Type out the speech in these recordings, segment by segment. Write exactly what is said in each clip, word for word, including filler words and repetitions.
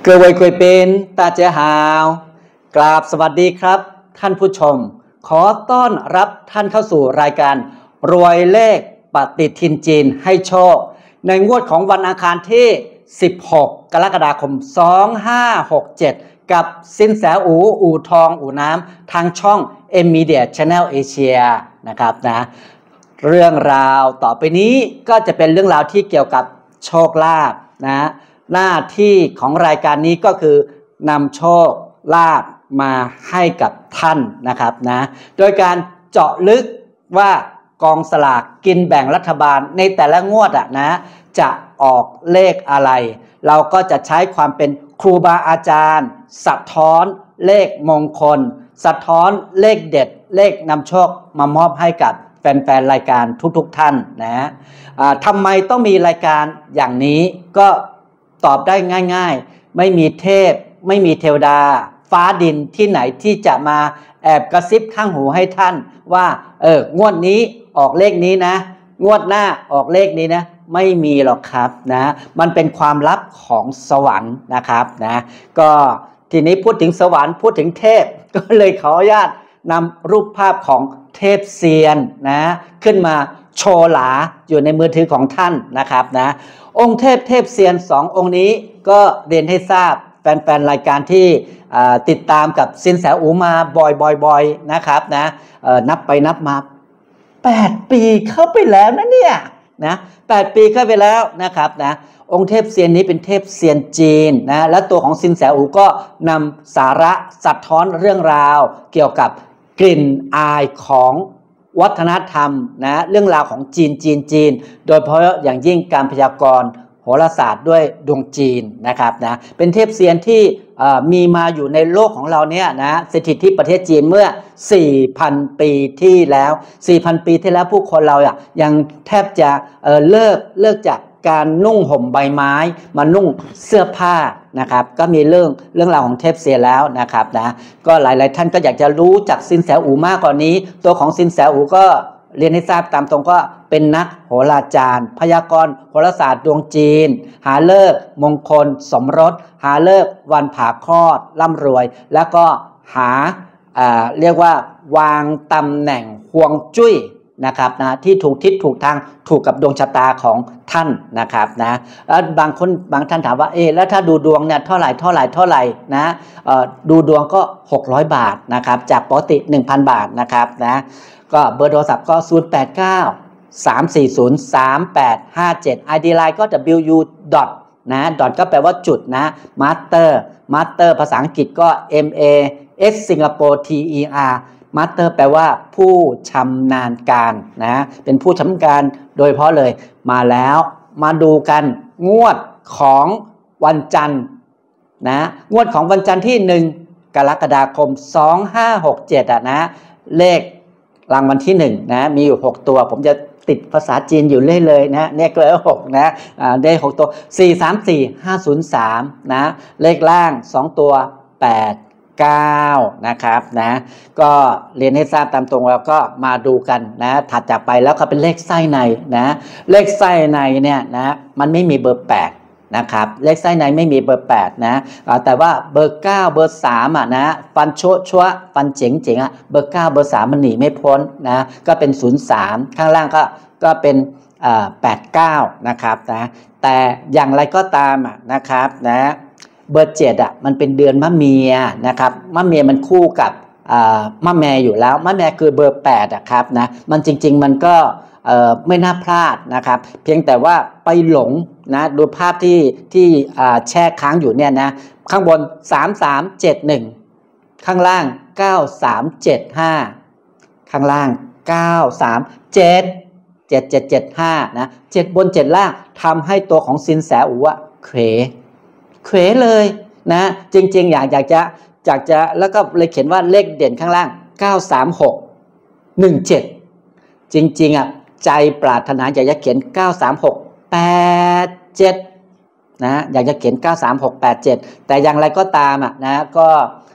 各位贵宾大家好กราบสวัสดีครับท่านผู้ชมขอต้อนรับท่านเข้าสู่รายการรวยเลขปฏิทินจีนให้โชคในงวดของวันอังคารที่สิบหกกรกฎาคมสองพันห้าร้อยหกสิบเจ็ดกับสินแสอู่อู่ทองอู่น้ำทางช่อง M Media Channel Asia นะครับนะเรื่องราวต่อไปนี้ก็จะเป็นเรื่องราวที่เกี่ยวกับโชคลาภนะหน้าที่ของรายการนี้ก็คือนำโชคลาภมาให้กับท่านนะครับนะโดยการเจาะลึกว่ากองสลากกินแบ่งรัฐบาลในแต่ละงวดอ่ะนะจะออกเลขอะไรเราก็จะใช้ความเป็นครูบาอาจารย์สะท้อนเลขมงคลสะท้อนเลขเด็ดเลขนำโชคมามอบให้กับแฟนๆรายการทุกๆท่านนะทำไมต้องมีรายการอย่างนี้ก็ตอบได้ง่ายๆไม่มีเทพไม่มีเทวดาฟ้าดินที่ไหนที่จะมาแอบกระซิบข้างหูให้ท่านว่าเอองวดนี้ออกเลขนี้นะงวดหน้าออกเลขนี้นะไม่มีหรอกครับนะมันเป็นความลับของสวรรค์นะครับนะก็ทีนี้พูดถึงสวรรค์พูดถึงเทพก็เลยขออนุญาตนำรูปภาพของเทพเซียนนะขึ้นมาโชว์หลาอยู่ในมือถือของท่านนะครับนะองค์เทพเทพเซียนสององค์นี้ก็เรียนให้ทราบแฟนๆรายการที่ติดตามกับสินแสอูมาบ่อยๆนะครับนะนับไปนับมาแปดปีเข้าไปแล้วนะเนี่ยนะแปดปีเข้าไปแล้วนะครับนะองค์เทพเซียนนี้เป็นเทพเซียนจีนนะและตัวของสินแสอูก็นำสาระสะท้อนเรื่องราวเกี่ยวกับกลิ่นอายของวัฒนธรรมนะเรื่องราวของจีนจีนจีนโดยเฉพาะอย่างยิ่งการพยากรณ์โหราศาสตร์ด้วยดวงจีนนะครับนะเป็นเทพเซียนที่มีมาอยู่ในโลกของเราเนี่ยนะสถิตที่ประเทศจีนเมื่อ สี่พัน ปีที่แล้ว สี่พัน ปีที่แล้วผู้คนเราอ่ะยังแทบจะเอ่อเลิกเลิกจากการนุ่งห่มใบไม้มานุ่งเสื้อผ้านะครับก็มีเรื่องเรื่องราวของเทพเซียนแล้วนะครับนะก็หลายๆท่านก็อยากจะรู้จักสินแสอูมากกว่านี้ตัวของสินแสอูก็เรียนให้ทราบตามตรงก็เป็นนักโหราจารย์พยากรณ์โหราศาสตร์ดวงจีนหาฤกษ์มงคลสมรสหาฤกษ์วันผ่าคลอดร่ำรวยแล้วก็หาเรียกว่าวางตำแหน่งฮวงจุ้ยนะครับนะที่ถูกทิศถูกทางถูกกับดวงชะตาของท่านนะครับนะแล้วบางคนบางท่านถามว่าเออแล้วถ้าดูดวงเนี่ยเท่าไหร่เท่าไหร่เท่าไหร่นะดูดวงก็หกร้อยบาทนะครับจากปกติ หนึ่งพัน บาทนะครับนะก็เบอร์โทรศัพท์ก็ศูนย์ แปด เก้า สาม สี่ ศูนย์ สาม แปด ห้า เจ็ด ไอ ดี ไลน์ ก็ ดับเบิลยู ดอท นะ ดอท ก็แปลว่าจุดนะ Master Master ภาษาอังกฤษก็ M A S Singapore T E R Master แปลว่าผู้ชำนาญการนะเป็นผู้ชำนาญการโดยเฉพาะเลยมาแล้วมาดูกันงวดของวันจันทร์นะงวดของวันจันทร์ที่หนึ่งกรกฎาคมสองพันห้าร้อยหกสิบเจ็ดอ่ะนะเลขรางวัลที่หนึ่งนะมีอยู่หกตัวผมจะติดภาษาจีนอยู่เรื่อยเลยนะเลขเลยหกนะอ่าได้หกตัวสี่ สาม สี่ ห้า ศูนย์ สามนะเลขล่างสองตัวแปด เก้านะครับนะก็เรียนให้ทราบตามตรงแล้วก็มาดูกันนะถัดจากไปแล้วก็เป็นเลขไส้ในนะเลขไส้ในเนี่ยนะมันไม่มีเบอร์แปดนะครับเลขไส้ในไม่มีเบอร์แปดนะแต่ว่าเบอร์เก้าเบอร์สามอ่ะนะฟันชั่วชั่วฟันเจ๋งเจ๋งอ่ะเบอร์เก้าเบอร์สามมันหนีไม่พ้นนะก็เป็นศูนย์สามข้างล่างก็ก็เป็นอ่าแปดเก้านะครับนะแต่อย่างไรก็ตามอ่ะนะครับนะเบอร์เจ็ดอ่ะมันเป็นเดือนมะเมียนะครับมะเมียมันคู่กับอ่ามะแม่อยู่แล้วมะแม่คือเบอร์แปดอ่ะครับนะมันจริงๆมันก็เอ่อไม่น่าพลาดนะครับเพียงแต่ว่าไปหลงนะดูภาพที่ที่อ่าแช่ค้างอยู่เนี่ยนะข้างบนสาม สาม เจ็ด หนึ่งข้างล่างเก้า สาม เจ็ด ห้าข้างล่างเก้า สาม เจ็ด เจ็ด เจ็ด เจ็ด ห้านะเจ็ดบนเจ็ดล่างทำให้ตัวของสินแสอู่ะเขวเขวเลยนะจริงๆอยากอยากจะอยากจะแล้วก็เลยเขียนว่าเลขเด่นข้างล่างเก้า สาม หก หนึ่ง เจ็ดจริงๆอ่ะใจปรารถนาอยากจะเขียนเก้า สาม หก แปด เจ็ดนะอยากจะเขียนเก้า สาม หก แปด เจ็ดแต่อย่างไรก็ตามอ่ะนะก็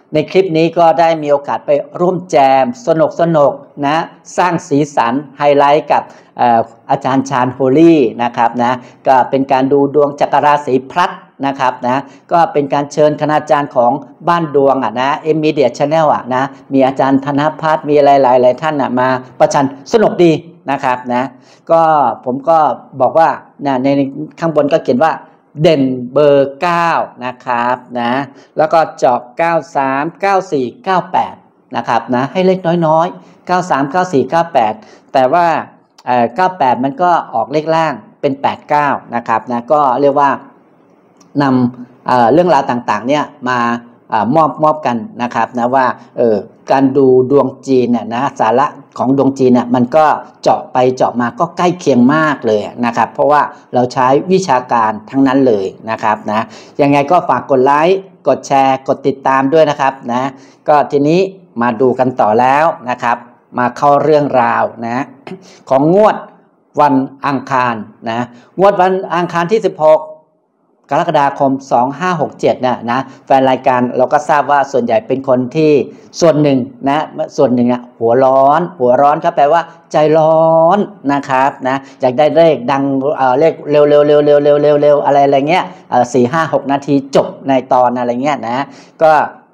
ในคลิปนี้ก็ได้มีโอกาสไปร่วมแจมสนุกสนุกนะสร้างสีสันไฮไลท์กับอาจารย์ชาญโฮลี่นะครับนะก็เป็นการดูดวงจักรราศีพลัดนะครับนะก็เป็นการเชิญคณาจารย์ของบ้านดวงอ่ะนะเอ็มมีเดียชาแนลอ่ะนะมีอาจารย์ธนภัทรมีหลายๆหลายท่านอ่ะมาประชันสนุกดีนะครับนะก็ผมก็บอกว่านะในข้างบนก็เขียนว่าเด่นเบอร์เก้านะครับนะแล้วก็เจาะเก้าสาม เก้าสี่ เก้าแปดนะครับนะให้เลขน้อยๆเก้าสาม เก้าสี่ เก้าแปดแต่ว่าเอ่อเก้าแปดมันก็ออกเลขล่างเป็นแปดเก้านะครับนะก็เรียกว่านำเอ่อเรื่องราวต่างๆเนี่ยมามอบมอบกันนะครับนะว่าเออการดูดวงจีนน่ะนะสาระของดวงจีนน่ะมันก็เจาะไปเจาะมาก็ใกล้เคียงมากเลยนะครับเพราะว่าเราใช้วิชาการทั้งนั้นเลยนะครับนะยังไงก็ฝากกดไลค์กดแชร์กดติดตามด้วยนะครับนะก็ทีนี้มาดูกันต่อแล้วนะครับมาเข้าเรื่องราวนะของงวดวันอังคารนะงวดวันอังคารที่สิบหกกรกฎาคมสองพันห้าร้อยหกสิบเจ็ดนะนะแฟนรายการเราก็ทราบว่าส่วนใหญ่เป็นคนที่ส่วนหนึ่งนะส่วนหนึ่งนะหัวร้อนหัวร้อนก็แปลว่าใจร้อนนะครับนะอยากได้เลขดังเอ่อเลขเร็วเร็วเร็วเร็วเร็วเร็วเร็วอะไรอะไรเงี้ยเอ่อสี่ห้าหกนาทีจบในตอนอะไรเงี้ยนะก็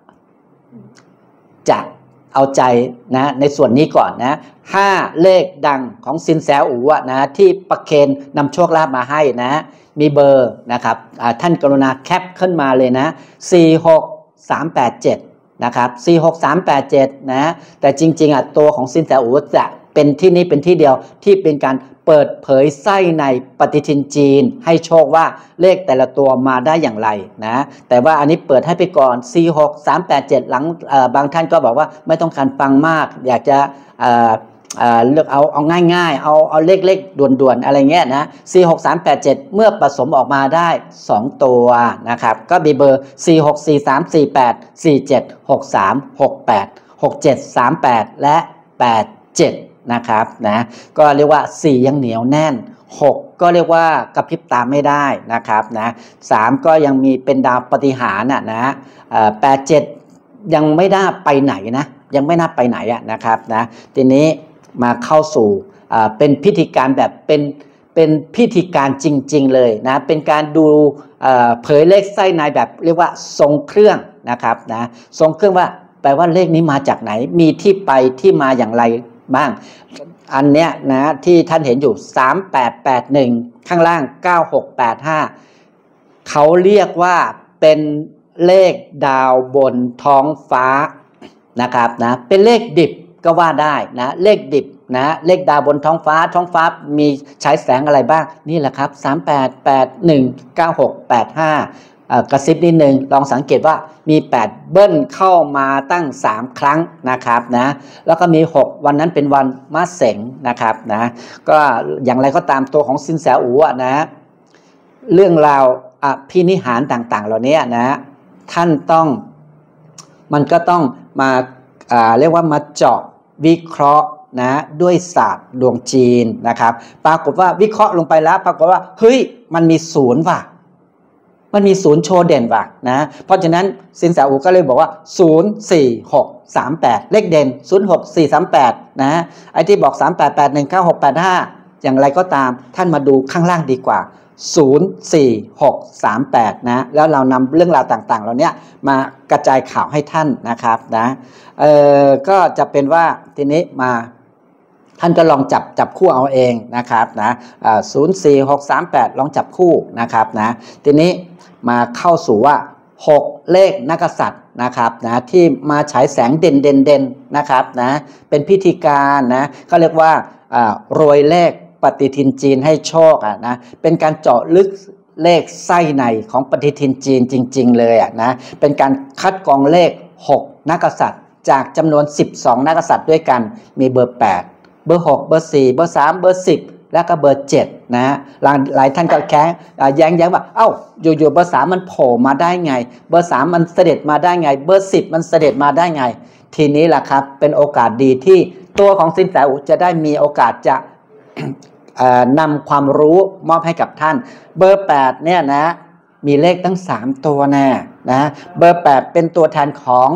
จะเอาใจนะในส่วนนี้ก่อนนะห้าเลขดังของซินแสอู๋นะที่ประเคนนำโชคลาภมาให้นะมีเบอร์นะครับท่านกรุณาแคปขึ้นมาเลยนะสี่หกสามแปดเจ็ดนะครับสี่หกสามแปดเจ็ดนะแต่จริงๆอ่ะตัวของซินแสอู๋จะเป็นที่นี้เป็นที่เดียวที่เป็นการเปิดเผยไส้ในปฏิทินจีนให้โชคว่าเลขแต่ละตัวมาได้อย่างไรนะแต่ว่าอันนี้เปิดให้ไปก่อนสี่หกสามแปดเจ็ดหลังบางท่านก็บอกว่าไม่ต้องการฟังมากอยากจะเลือกเอาเอาง่ายๆเอาเอาเลขเลขด่วนๆอะไรเงี้ยนะสี่หกสามแปดเจ็ดเมื่อผสมออกมาได้สองตัวนะครับก็มีเบอร์สี่หก สี่สาม สี่แปด สี่เจ็ด หกสาม หกแปด หกเจ็ด สามแปดและแปดเจ็ดนะครับนะก็เรียกว่าสี่ยังเหนียวแน่นหกก็เรียกว่ากระพริบตาไม่ได้นะครับนะสามก็ยังมีเป็นดาวปฏิหารน่ะนะแปดเจ็ดยังไม่น่าไปไหนนะยังไม่น่าไปไหนอ่ะนะครับนะทีนี้มาเข้าสู่เป็นพิธีการแบบเป็นเป็นพิธีการจริงๆเลยนะเป็นการดูเผยเลขไส้ในแบบเรียกว่าทรงเครื่องนะครับนะทรงเครื่องว่าแปลว่าเลขนี้มาจากไหนมีที่ไปที่มาอย่างไรบ้างอันเนี้ยนะที่ท่านเห็นอยู่สามแปดแปดหนึ่งข้างล่างเก้าหกแปดห้าเขาเรียกว่าเป็นเลขดาวบนท้องฟ้านะครับนะเป็นเลขดิบก็ว่าได้นะเลขดิบนะเลขดาวบนท้องฟ้าท้องฟ้ามีฉายแสงอะไรบ้างนี่แหละครับสามแปด แปด หนึ่ง เก้าหก แปด ห้ากระซิบนิดนึงลองสังเกตว่ามีแปดเบิ้ลเข้ามาตั้งสามครั้งนะครับนะแล้วก็มีหกวันนั้นเป็นวันมะเสงนะครับนะก็อย่างไรก็ตามตัวของซินแสอู๋นะเรื่องราวอภินิหารต่างๆเหล่านี้นะท่านต้องมันก็ต้องมาเรียกว่ามาเจาะวิเคราะห์นะด้วยศาสตร์ดวงจีนนะครับปรากฏว่าวิเคราะห์ลงไปแล้วปรากฏว่าเฮ้ยมันมีศูนย์ว่ะมันมีศูนย์โชว์เด่นว่ะนะเพราะฉะนั้นซินแสอู๋ก็เลยบอกว่าศูนย์ สี่ หก สาม แปดเลขเด่นศูนย์ หก สี่ สาม แปดนะไอ้ที่บอกสาม แปด แปด หนึ่ง เก้า หก แปด ห้าอย่างไรก็ตามท่านมาดูข้างล่างดีกว่าศูนย์ สี่ หก สาม แปดนะแล้วเรานำเรื่องราวต่างๆเหล่านี้มากระจายข่าวให้ท่านนะครับนะเอ่อก็จะเป็นว่าทีนี้มาท่านก็ลองจับจับคู่เอาเองนะครับนะศูนย์ สี่ หก สาม แปดลองจับคู่นะครับนะทีนี้มาเข้าสู่ว่าหกเลขนักกษัตริย์นะครับนะที่มาฉายแสงเด่นเด่นเด่นนะครับนะเป็นพิธีการนะเขาเรียกว่าโรยเลขปฏิทินจีนให้โชคอ่ะนะเป็นการเจาะลึกเลขไส้ในของปฏิทินจีนจริงๆเลยอ่ะนะเป็นการคัดกรองเลขหกนักกษัตริย์จากจำนวนสิบสองนักกษัตริย์ด้วยกันมีเบอร์แปดเบอร์หกเบอร์สี่เบอร์สามเบอร์สิบแล้วก็เบอร์เจ็ดนะหลายหลายท่านก็แค้งแย้งแย้งว่าเอ้าอยู่ๆเบอร์สามมันโผล่มาได้ไงเบอร์สามมันเสด็จมาได้ไงเบอร์สิบมันเสด็จมาได้ไงทีนี้แหละครับเป็นโอกาสดีที่ตัวของซินแสอู๋จะได้มีโอกาสจะนำความรู้มอบให้กับท่านเบอร์แปดเนี่ยนะมีเลขตั้งสามตัวแน่นะเบอร์แปดเป็นตัวแทนของ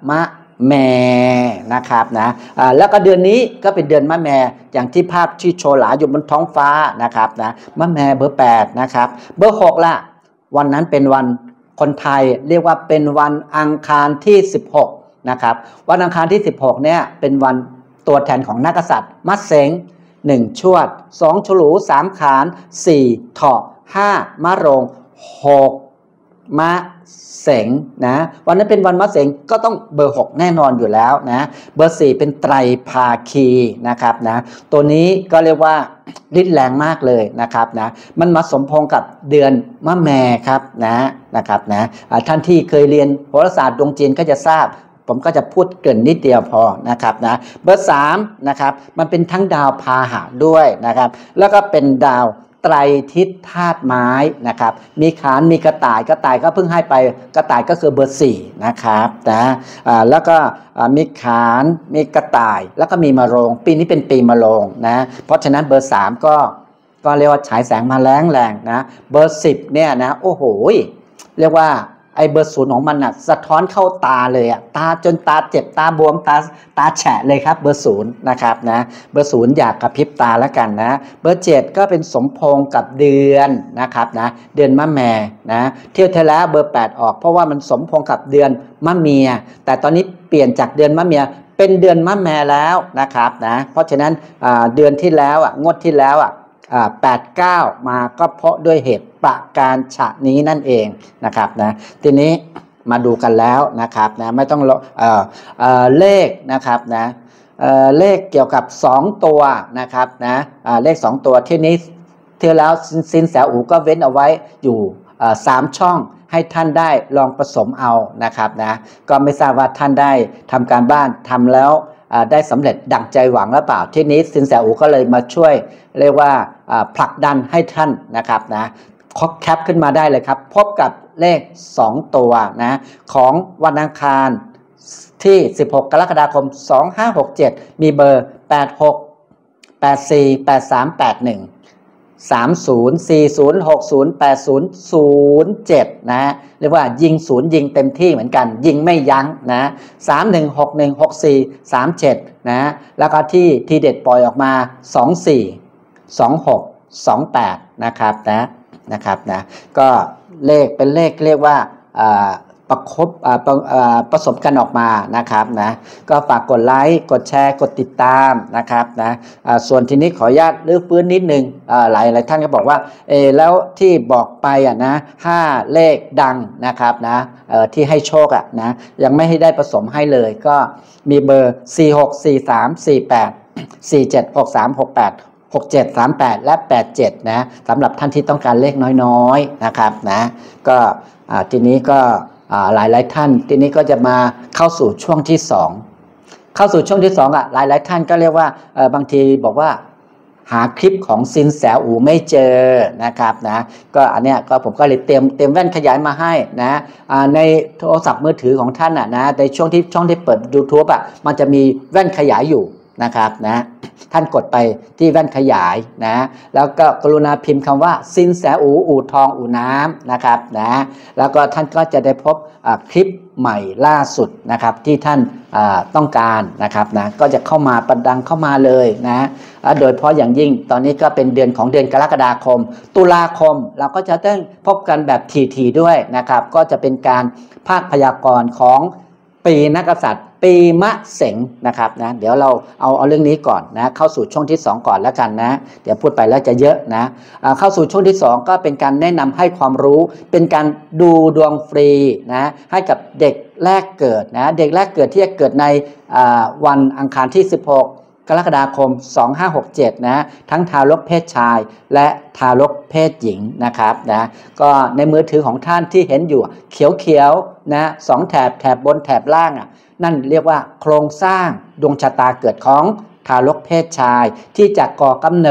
มะแม่นะครับนะแล้วก็เดือนนี้ก็เป็นเดือนมะแม่อย่างที่ภาพที่โชว์หลาอยู่บนท้องฟ้านะครับนะมะแม่เบอร์แปดนะครับเบอร์หกล่ะวันนั้นเป็นวันคนไทยเรียกว่าเป็นวันอังคารที่สิบหกนะครับวันอังคารที่สิบหกเนี่ยเป็นวันตัวแทนของนักกษัตริย์มะเสงหนึ่งชวดสองฉลูสามขานสี่เถาะห้ามะโรงหกมะเสงนะวันนั้นเป็นวันมะเสงก็ต้องเบอร์หกแน่นอนอยู่แล้วนะเบอร์สี่เป็นไตรภาคีนะครับนะตัวนี้ก็เรียกว่าฤทธิ์แรงมากเลยนะครับนะมันมาสมพงษ์กับเดือนมะแม่ครับนะนะครับนะท่านที่เคยเรียนโหราศาสตร์ดวงจีนก็จะทราบผมก็จะพูดเกริ่นนิดเดียวพอนะครับนะเบอร์สามนะครับมันเป็นทั้งดาวพาหะด้วยนะครับแล้วก็เป็นดาวไตรทิศธาตุไม้นะครับมีขานมีกระต่ายกระต่ายก็เพิ่งให้ไปกระต่ายก็คือเบอร์สี่นะครับนะแล้วก็มีขานมีกระต่ายแล้วก็มีมะโรงปีนี้เป็นปีมะโรงนะเพราะฉะนั้นเบอร์สามก็ก็เรียกว่าฉายแสงมาแรงแรงนะเบอร์สิบเนี่ยนะโอ้โหเรียกว่าไอ้เบอร์ศูนย์ของมันน่ะสะท้อนเข้าตาเลยอ่ะตาจนตาเจ็บตาบวมตาตาแฉะเลยครับเบอร์ศูนย์นะครับนะเบอร์ศูนย์อยากกระพริบตาแล้วกันนะเบอร์เจ็ดก็เป็นสมพงษ์กับเดือนนะครับนะเดือนมะแม่นะเที่ยวที่แล้วเบอร์แปดออกเพราะว่ามันสมพงษ์กับเดือนมะเมียแต่ตอนนี้เปลี่ยนจากเดือนมะเมียเป็นเดือนมะแม่แล้วนะครับนะเพราะฉะนั้นเดือนที่แล้วอ่ะงวดที่แล้วอ่ะแปดเก้ามาก็เพราะด้วยเหตุประการฉะนี้นั่นเองนะครับนะทีนี้มาดูกันแล้วนะครับนะไม่ต้องเอ่อเอ่อเลขนะครับนะเอ่อเลขเกี่ยวกับสองตัวนะครับนะอ่าเลขสองตัวที่นี้ที่แล้วสินแสอูก็เว้นเอาไว้อยู่สามช่องให้ท่านได้ลองผสมเอานะครับนะก็ไม่ทราบว่าท่านได้ทำการบ้านทำแล้วได้สำเร็จดั่งใจหวังหรือเปล่าที่นี้สินแสอูก็เลยมาช่วยเรียกว่าผลักดันให้ท่านนะครับนะแคปขึ้นมาได้เลยครับพบกับเลขสองตัวนะของวันอังคารที่สิบหกกรกฎาคมสองห้าหกเจ็ดมีเบอร์แปดหก แปดสี่ แปดสาม แปดหนึ่ง สามศูนย์ สี่ศูนย์ หกศูนย์ แปดศูนย์ ศูนย์เจ็ดนะเรียกว่ายิงศูนย์ยิงเต็มที่เหมือนกันยิงไม่ยั้งนะสามหนึ่ง หกหนึ่ง หกสี่ สามเจ็ดนะแล้วก็ที่ทีเด็ดปล่อยออกมาสองสี่ สองหก สองแปดนะครับนะนะครับนะก็เลขเป็นเลขเรียกว่าประคบผสมกันออกมานะครับนะก็ฝากกดไลค์กดแชร์กดติดตามนะครับนะส่วนทีนี้ขออนุญาตรื้อฟื้นนิดนึงหลายหลายท่านก็บอกว่าเออแล้วที่บอกไปอ่ะนะห้าเลขดังนะครับนะที่ให้โชคอ่ะนะยังไม่ให้ได้ผสมให้เลยก็มีเบอร์สี่หก สี่สาม สี่แปด สี่เจ็ด หกสาม หกแปดหกเจ็ด สามแปดและแปดเจ็ดนะสำหรับท่านที่ต้องการเลขน้อยๆนะครับนะก็ทีนี้ก็หลายหลายท่านทีนี้ก็จะมาเข้าสู่ช่วงที่สองเข้าสู่ช่วงที่สองอ่ะหลายหลายท่านก็เรียกว่าบางทีบอกว่าหาคลิปของซินแสอูไม่เจอนะครับนะก็อันเนี้ยก็ผมก็เลยเตรียมเตรียมแว่นขยายมาให้นะในโทรศัพท์มือถือของท่านอ่ะนะในช่วงที่ช่องที่เปิด YouTube อ่ะมันจะมีแว่นขยายอยู่นะครับนะท่านกดไปที่แว่นขยายนะแล้วก็กรุณาพิมพ์คำว่าซินแสอูอู่ทองอู่น้ำนะครับนะแล้วก็ท่านก็จะได้พบคลิปใหม่ล่าสุดนะครับที่ท่านต้องการนะครับนะก็จะเข้ามาประดังเข้ามาเลยนะโดยเฉพาะอย่างยิ่งตอนนี้ก็เป็นเดือนของเดือนกรกฎาคมตุลาคมเราก็จะต้องพบกันแบบทีๆด้วยนะครับก็จะเป็นการภาคพยากรณ์ของปีนักษัตริย์ปีมะเสงนะครับนะเดี๋ยวเราเอาเอาเรื่องนี้ก่อนนะเข้าสู่ช่วงที่สองก่อนแล้วกันนะเดี๋ยวพูดไปแล้วจะเยอะนะเข้าสู่ช่วงที่สองก็เป็นการแนะนำให้ความรู้เป็นการดูดวงฟรีนะให้กับเด็กแรกเกิดนะเด็กแรกเกิดที่จะเกิดในวันอังคารที่สิบหกกรกฎาคมสองห้าหกเจ็ดนะทั้งทารกเพศชายและทารกเพศหญิงนะครับนะก็ในมือถือของท่านที่เห็นอยู่เขียวๆนะสองแถบแถบบนแถบล่างอ่ะนั่นเรียกว่าโครงสร้างดวงชะตาเกิดของทารกเพศชายที่จะก่อกำเนิด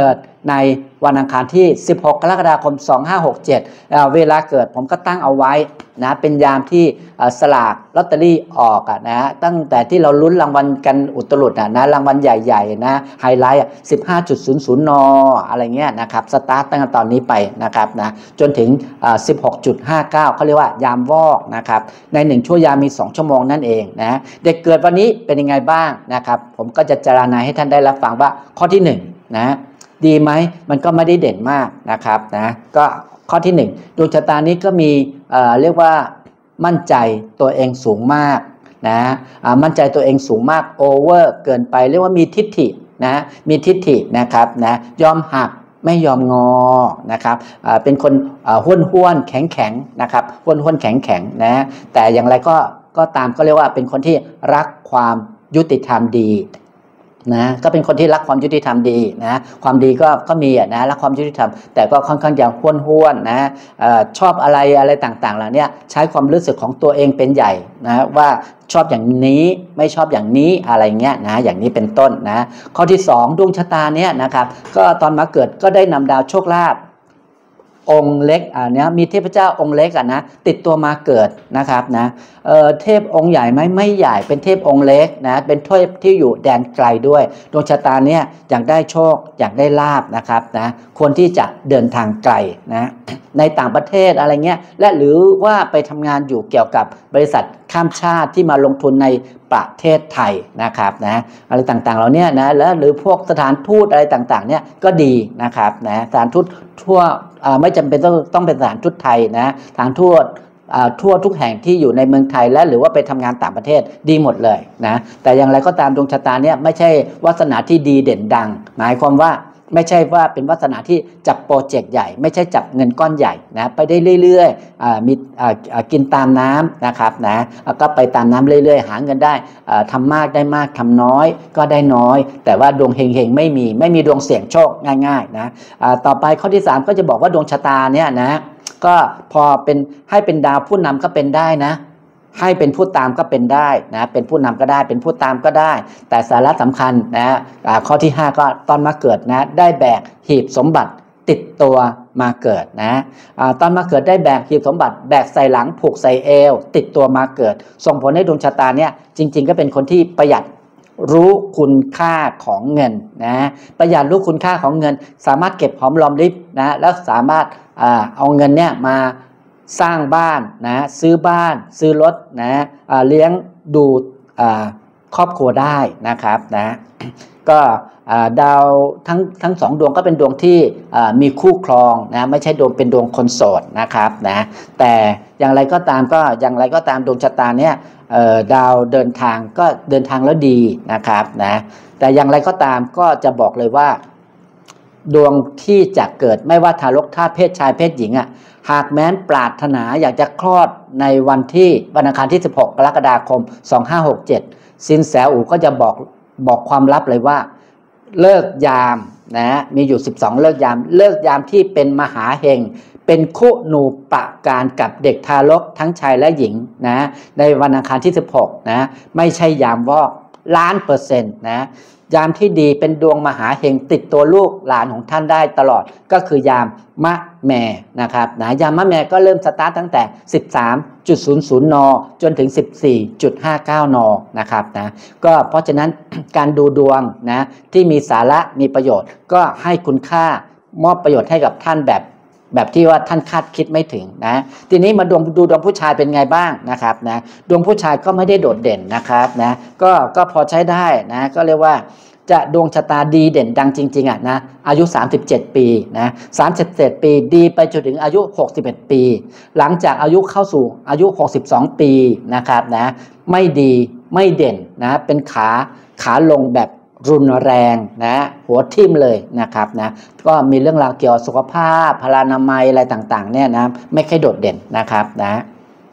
ในวันอังคารที่สิบหกกรกฎาคมสองห้าหกเจ็ดเวลาเกิดผมก็ตั้งเอาไว้นะเป็นยามที่สลากลอตเตอรี่ออกอะนะตั้งแต่ที่เราลุ้นรางวัลกันอุตลุดอะนะรางวัลใหญ่ๆนะไฮไลท์สิบห้าจุดศูนย์ศูนย์ นอะไรเงี้ยนะครับสตาร์ตตั้งแต่ตอนนี้ไปนะครับนะจนถึง สิบหกจุดห้าเก้า เขาเรียกว่ายามวอกนะครับในหนึ่งชั่วยามมีสองชั่วโมงนั่นเองนะเด็กเกิดวันนี้เป็นยังไงบ้างนะครับผมก็จะจารณาให้ท่านได้รับฟังว่าข้อที่หนึ่งนะดีไหมมันก็ไม่ได้เด่นมากนะครับนะก็ข้อที่หนึ่งดวงชะตานี้ก็มีเอ่อเรียกว่ามั่นใจตัวเองสูงมากนะมั่นใจตัวเองสูงมากโอเวอร์เกินไปเรียกว่ามีทิฏฐินะมีทิฏฐินะครับนะยอมหักไม่ยอมงอนะครับเป็นคนห้วนห้วนแข็งแข็งนะครับห้วนห้วนแข็งแข็งนะแต่อย่างไรก็ก็ตามก็เรียกว่าเป็นคนที่รักความยุติธรรมดีนะก็เป็นคนที่รักความยุติธรรมดีนะความดีก็ก็มีนะรักความยุติธรรมแต่ก็ค่อนข้างจะห้วนห้วนนะอชอบอะไรอะไรต่างๆเหล่านี้ใช้ความรู้สึกของตัวเองเป็นใหญ่นะว่าชอบอย่างนี้ไม่ชอบอย่างนี้อะไรเงี้ยนะอย่างนี้เป็นต้นนะข้อที่สองดวงชะตาเนี้ยนะครับก็ตอนมาเกิดก็ได้นำดาวโชคลาภองค์เล็กอ่าเนี้ยมีเทพเจ้าองค์เล็กอ่ะนะติดตัวมาเกิดนะครับนะเอ่อเทพองค์ใหญ่ไหมไม่ใหญ่เป็นเทพองค์เล็กนะเป็นเทพที่อยู่แดนไกลด้วยดวงชะตาเนี้ยอยากได้โชคอยากได้ลาภนะครับนะควรที่จะเดินทางไกลนะในต่างประเทศอะไรเงี้ยและหรือว่าไปทำงานอยู่เกี่ยวกับบริษัทข้ามชาติที่มาลงทุนในประเทศไทยนะครับนะอะไรต่างๆเราเนี่ยนะแล้วหรือพวกสถานทูตอะไรต่างๆเนี่ยก็ดีนะครับนะสถานทูตทั่วไม่จำเป็นต้องต้องเป็นสถานทูตไทยนะสถานทูตทั่วทุกแห่งที่อยู่ในเมืองไทยและหรือว่าไปทำงานต่างประเทศดีหมดเลยนะแต่อย่างไรก็ตามดวงชะตาเนี่ยไม่ใช่วาสนาที่ดีเด่นดังหมายความว่าไม่ใช่ว่าเป็นวาสนาที่จับโปรเจกต์ใหญ่ไม่ใช่จับเงินก้อนใหญ่นะไปได้เรื่อยๆมีกินตามน้ำนะครับนะก็ไปตามน้ำเรื่อยๆหาเงินได้ทำมากได้มากทำน้อยก็ได้น้อยแต่ว่าดวงเฮงๆไม่มีไม่มีดวงเสี่ยงโชคง่ายๆนะต่อไปข้อที่สามก็จะบอกว่าดวงชะตาเนี่ยนะก็พอเป็นให้เป็นดาวผู้นำก็เป็นได้นะให้เป็นผู้ตามก็เป็นได้นะเป็นผู้นำก็ได้เป็นผู้ตามก็ได้แต่สาระสำคัญนะข้อที่ห้าก็ตอนมาเกิดนะได้แบกหีบสมบัติติดตัวมาเกิดนะตอนมาเกิดได้แบกหีบสมบัติแบกใส่หลังผูกใส่เอวติดตัวมาเกิดส่งผลให้ดวงชะตาเนี่ยจริงๆก็เป็นคนที่ประหยัดรู้คุณค่าของเงินนะประหยัดรู้คุณค่าของเงินสามารถเก็บหอมรอมริบนะแล้วสามารถเอาเงินเนี่ยมาสร้างบ้านนะซื้อบ้านซื้อรถนะเลี้ยงดูครอบครัวได้นะครับนะก็ดาวทั้งทั้งสองดวงก็เป็นดวงที่มีคู่ครองนะไม่ใช่ดวงเป็นดวงคนโสดนะครับนะแต่อย่างไรก็ตามก็อย่างไรก็ตามดวงชะตาเนี่ยดาวเดินทางก็เดินทางแล้วดีนะครับนะแต่อย่างไรก็ตามก็จะบอกเลยว่าดวงที่จะเกิดไม่ว่าทารกทาสเพศชายเพศหญิงอ่ะหากแม้นปรารถนาอยากจะคลอดในวันที่วันอังคารที่สิบหกกรกฎาคมสองห้าหกเจ็ดสินแสอู่ก็จะบอกบอกความลับเลยว่าเลิกยามนะมีอยู่สิบสองเลิกยามเลิกยามที่เป็นมหาเฮงเป็นคู่นูปะการกับเด็กทารกทั้งชายและหญิงนะในวันอังคารที่สิบหกนะไม่ใช่ยามวอกล้านเปอร์เซ็นต์นะยามที่ดีเป็นดวงมหาเฮงติดตัวลูกหลานของท่านได้ตลอดก็คือยามมะแม่นะครับนะยามมะแม่ก็เริ่มสตาร์ตตั้งแต่ สิบสามจุดศูนย์ศูนย์ นจนถึง สิบสี่จุดห้าเก้า นนะครับนะก็เพราะฉะนั้น การดูดวงนะที่มีสาระมีประโยชน์ก็ให้คุณค่ามอบประโยชน์ให้กับท่านแบบแบบที่ว่าท่านคาดคิดไม่ถึงนะทีนี้มาดวงดูดวงผู้ชายเป็นไงบ้างนะครับนะดวงผู้ชายก็ไม่ได้โดดเด่นนะครับนะก็ก็พอใช้ได้นะก็เรียกว่าจะดวงชะตาดีเด่นดังจริงๆอ่ะนะอายุสามสิบเจ็ดปีนะสามสิบเจ็ดปีดีไปจนถึงอายุหกสิบเอ็ดปีหลังจากอายุเข้าสู่อายุหกสิบสองปีนะครับนะไม่ดีไม่เด่นนะเป็นขาขาลงแบบรุนแรงนะหัวทิ่มเลยนะครับนะก็มีเรื่องราวเกี่ยวกับสุขภาพพลานามัยอะไรต่างๆเนี่ยนะไม่ค่อยโดดเด่นนะครับนะ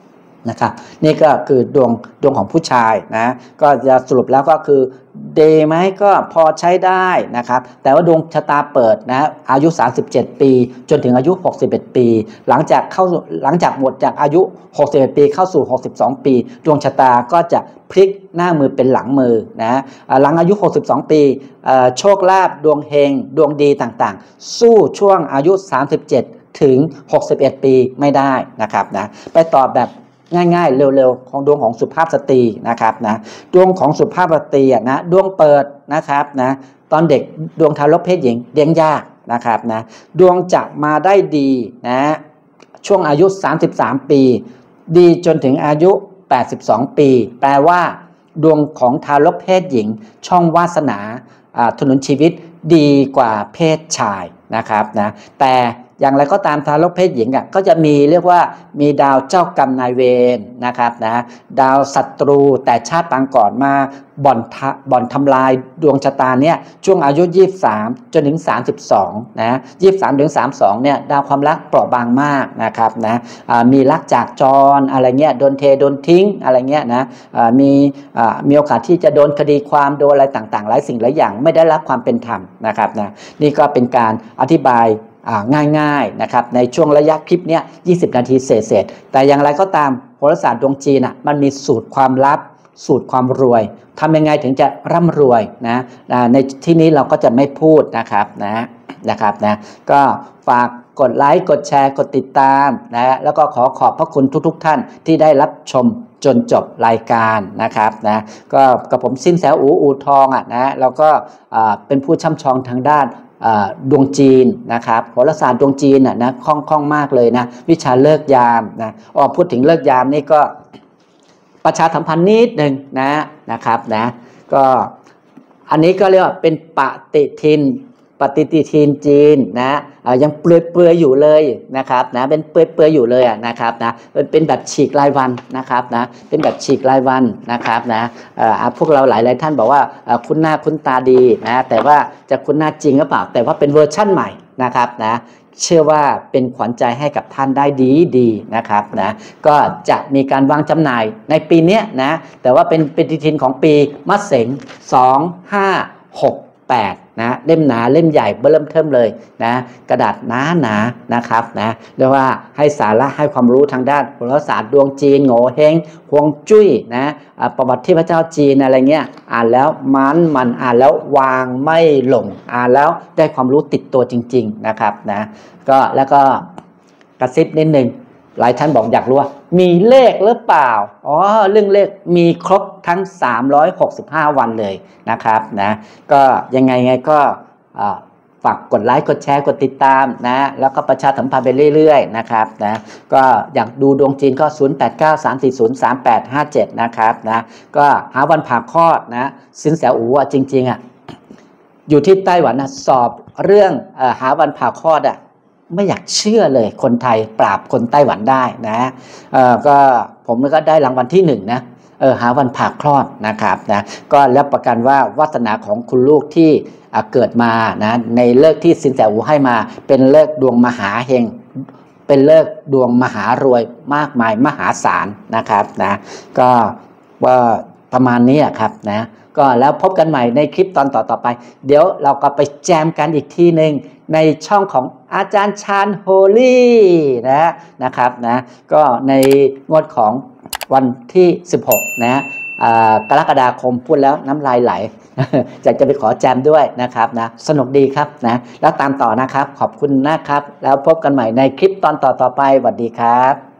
นะครับนี่ก็คือดวงดวงของผู้ชายนะก็จะสรุปแล้วก็คือดีไหมก็พอใช้ได้นะครับแต่ว่าดวงชะตาเปิดนะอายุสามสิบเจ็ดปีจนถึงอายุหกสิบเอ็ดปีหลังจากเข้าหลังจากหมดจากอายุหกสิบเอ็ดปีเข้าสู่หกสิบสองปีดวงชะตาก็จะพลิกหน้ามือเป็นหลังมือนะหลังอายุหกสิบสองปีโชคลาภดวงเฮงดวงดีต่างๆสู้ช่วงอายุสามสิบเจ็ดถึงหกสิบเอ็ดปีไม่ได้นะครับนะไปตอบแบบง่ายๆเร็วๆของดวงของสุภาพสตรีนะครับนะดวงของสุภาพสตรีนะดวงเปิดนะครับนะตอนเด็กดวงทารกเพศหญิงเลี้ยงยากนะครับนะดวงจะมาได้ดีนะช่วงอายุสามสิบสามปีดีจนถึงอายุแปดสิบสองปีแปลว่าดวงของทารกเพศหญิงช่องวาสนาถนนชีวิตดีกว่าเพศชายนะครับนะแต่อย่างไรก็ตามทารกเพศหญิงอ่ะก็จะมีเรียกว่ามีดาวเจ้ากรรมนายเวรนะครับนะดาวศัตรูแต่ชาติปางก่อนมาบ่อนบ่อนทำลายดวงชะตาเนี่ยช่วงอายุยี่สิบสามจนถึงสามสิบสองนะยี่สิบสามถึงสามสิบสองเนี่ยดาวความรักเปราะบางมากนะครับนะมีรักจากจรอะไรเงี้ยโดนเทโดนทิ้งอะไรเงี้ยนะมีมีโอกาสที่จะโดนคดีความโดนอะไรต่างๆหลายสิ่งหลายอย่างไม่ได้รับความเป็นธรรมนะครับนะนี่ก็เป็นการอธิบายง่ายๆนะครับในช่วงระยะคลิปนี้ยี่สิบนาทีเศษๆแต่อย่างไรก็ตามโหราศาสตร์ดวงจีนอ่ะมันมีสูตรความลับสูตรความรวยทำยังไงถึงจะร่ำรวยนะในที่นี้เราก็จะไม่พูดนะครับนะนะครับนะก็ฝากกดไลค์กดแชร์กดติดตามนะแล้วก็ขอขอบพระคุณทุกๆท่านที่ได้รับชมจนจบรายการนะครับนะก็กับผมสินแสอูอูทองอ่ะนะแล้วก็เป็นผู้ช่ำชองทางด้านดวงจีนนะครับโหราศาสตร์ดวงจีนน่ะนะคล่องคล่องมากเลยนะวิชาเลิกยามนะอ๋อพูดถึงเลิกยามนี่ก็ประชาสัมพันธ์นิดหนึ่งนะนะครับนะก็อันนี้ก็เรียกว่าเป็นปฏิทินปฏิทินจีนนะยังเปลือยเปลือยอยู่เลยนะครับนะเป็นเปลือยเปลือยอยู่เลยอ่ะนะครับนะเป็นแบบฉีกรายวันนะครับนะเป็นแบบฉีกรายวันนะครับนะพวกเราหลายหลายท่านบอกว่าคุ้นหน้าคุ้นตาดีนะแต่ว่าจะคุ้นหน้าจริงหรือเปล่าแต่ว่าเป็นเวอร์ชั่นใหม่นะครับนะเชื่อว่าเป็นขวัญใจให้กับท่านได้ดีดีนะครับนะก็จะมีการวางจำหน่ายในปีนี้นะแต่ว่าเป็นปฏิทินของปีมะเสงสองห้าหกแปดนะเล่มหนาเล่มใหญ่เบิ่มเทิมเลยนะกระดาษหนาหนานะครับนะเรียกว่าให้สาระให้ความรู้ทางด้านโหราศาสตร์ดวงจีนโง่เฮงฮวงจุ้ยนะประวัติเทพเจ้าจีนอะไรเงี้ยอ่านแล้วมันมันอ่านแล้ววางไม่ลงอ่านแล้วได้ความรู้ติดตัวจริงๆนะครับนะก็แล้วก็กระซิบนิดนึงหลายท่านบอกอยากรู้ว่ามีเลขหรือเปล่าอ๋อเรื่องเลขมีครบทั้งสามร้อยหกสิบห้าวันเลยนะครับนะก็ยังไงไงก็ฝากกดไลค์กดแชร์กดติดตามนะแล้วก็ประชาสัมพันธ์ไปเรื่อยๆนะครับนะก็อยากดูดวงจีนก็ศูนย์ แปด เก้า สาม สี่ ศูนย์ สาม แปด ห้า เจ็ดนะครับนะก็หาวันผ่าคลอดนะสินแสอู๋อ่ะจริงๆอ่ะอยู่ที่ไต้หวันนะสอบเรื่องเอ่อหาวันผ่าคลอดอ่ะไม่อยากเชื่อเลยคนไทยปราบคนไต้หวันได้นะเอ่อก็ผมก็ได้รางวัลที่หนึ่งนะเออหาวันผ่าคลอดนะครับนะก็รับประกันว่าวาสนาของคุณลูกที่เกิดมานะในเลิกที่สินแสอูให้มาเป็นเลิกดวงมหาเฮงเป็นเลิกดวงมหารวยมากมายมหาศาลนะครับนะก็ว่าประมาณนี้ครับนะก็แล้วพบกันใหม่ในคลิปตอนต่อๆไปเดี๋ยวเราก็ไปแจมกันอีกทีหนึ่งในช่องของอาจารย์ชาญโฮลี่นะนะครับนะก็ในงวดของวันที่สิบหกนะกรกฎาคมพูดแล้วน้ำลายไหลอยากจะไปขอแจมด้วยนะครับนะสนุกดีครับนะแล้วตามต่อนะครับขอบคุณนะครับแล้วพบกันใหม่ในคลิปตอนต่อๆไปสวัสดีครับ